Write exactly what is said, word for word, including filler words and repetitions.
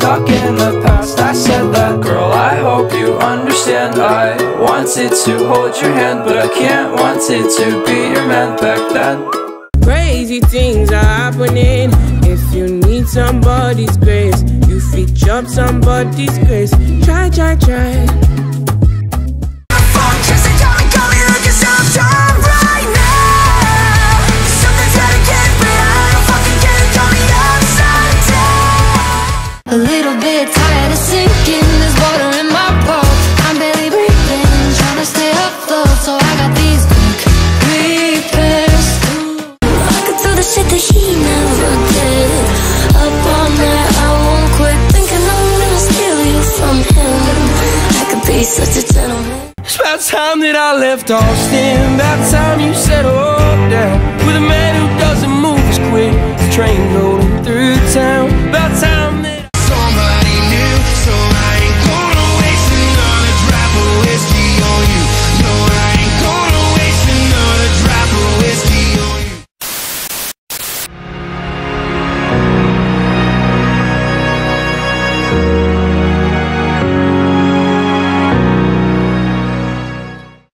stuck in the past. I said that, girl, I hope you understand. I wanted to hold your hand, but I can't. Wanted to be your man back then. Crazy things are happening. If you need somebody's grace, you feature up somebody's grace. Try, try, try. A little bit tired of sinking, there's water in my boat. I'm barely breathing, trying to stay afloat, so I got these quick repairs. I could do the shit that he never did. Up all night, I won't quit, thinking I'm gonna steal you from him. I could be such a gentleman. It's about time that I left Austin. About time you settled down with a man who doesn't move as quick. The train rolling through town.